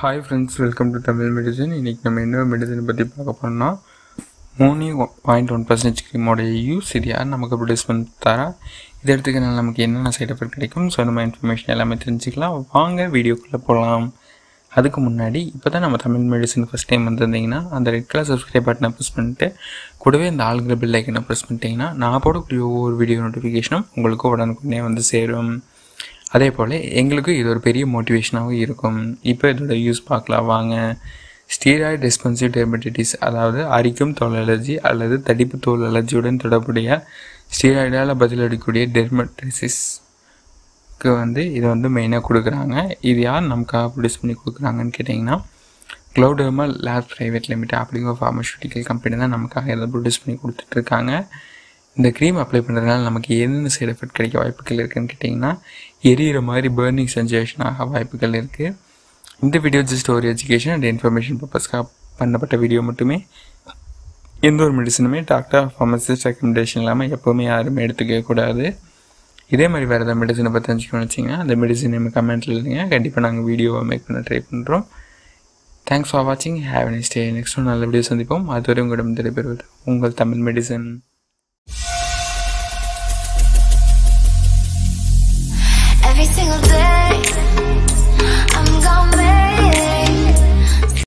Hi friends, welcome to Tamil Medicine. இன்னைக்கு நம்ம என்ன மெடிசனை பற்றி பார்க்க போறோம்னா மோனி 0.1% க்ரீமோட யூஸ் இது யார் நமக்கு ப்ரொடியூஸ் பண்ணி தரா, இது எடுத்துக்கிறனால நமக்கு என்னென்ன சைட் எஃபெக்ட் கிடைக்கும், ஸோ நம்ம இன்ஃபர்மேஷன் எல்லாமே தெரிஞ்சுக்கலாம். வாங்க வீடியோக்குள்ளே போகலாம். அதுக்கு முன்னாடி இப்போ தான் நம்ம தமிழ் மெடிசன் ஃபஸ்ட் டைம் வந்திருந்தீங்கன்னா அந்த ரெட் கலர் சப்ஸ்கிரைப் பட்டனை ப்ரெஸ் பண்ணிட்டு கூடவே அந்த ஆளுங்கிற பெல் ஐக்கனை ப்ரெஸ் பண்ணிட்டீங்கன்னா நான் போடக்கூடிய ஒவ்வொரு வீடியோ நோட்டிஃபிகேஷனும் உங்களுக்கு உடனுக்குடனே வந்து சேரும். அதே போல் எங்களுக்கு இது ஒரு பெரிய மோட்டிவேஷனாகவும் இருக்கும். இப்போ இதோட யூஸ் பார்க்கலாம் வாங்க. ஸ்டீராய்டு ரெஸ்பான்சிவ் டெர்மடைட்டிஸ், அதாவது அரிக்கும் தோல் அலர்ஜி அல்லது தடிப்பு தோல் அலர்ஜியுடன் தொடர்புடைய ஸ்டீராய்டால் பதிலளிக்கக்கூடிய டெர்மடைட்டிஸ்க்கு இதை மெயினாக கொடுக்குறாங்க. இது யார் நமக்காக ப்ரொடியூஸ் பண்ணி கொடுக்குறாங்கன்னு கேட்டிங்கன்னா க்ளோடர்மா லேப் ப்ரைவேட் லிமிடெட் அப்படிங்கிற ஃபார்மசூட்டிக்கல் கம்பெனி தான் நமக்காக இதை ப்ரொடியூஸ் பண்ணி கொடுத்துட்ருக்காங்க. இந்த க்ரீம் அப்ளை பண்ணுறதுனால நமக்கு என்னென்ன சைட் எஃபெக்ட் கிடைக்க வாய்ப்புகள் இருக்குதுன்னு கேட்டிங்கன்னா எரியிற மாதிரி பர்னிங் சென்சேஷன் ஆக வாய்ப்புகள் இருக்குது. இந்த வீடியோ ஜஸ்ட் ஒரு எஜுகேஷன் அண்ட் இன்ஃபர்மேஷன் பர்பஸ்க்காக பண்ணப்பட்ட வீடியோ மட்டுமே. எந்த ஒரு மெடிசனுமே டாக்டர் ஃபார்மசிஸ்ட் ரெக்கமெண்டேஷன் இல்லாமல் எப்போவுமே யாருமே எடுத்துக்கவே கூடாது. இதே மாதிரி வேறு ஏதாவது மெடிசனை பற்றி தெரிஞ்சுக்கணும்னு வச்சிங்கன்னா அந்த மெடிசன் நம்ம கமெண்ட்டில் இல்லைங்க, கண்டிப்பாக நாங்கள் வீடியோவை மேக் பண்ண ட்ரை பண்ணுறோம். தேங்க்ஸ் ஃபார் வாட்சிங். Have a nice day. Next ஒரு நல்ல வீடியோ சந்திப்போம். அதுவரை உங்களிடம் தெரிவிப்பது உங்கள் Tamil medicine. Every single day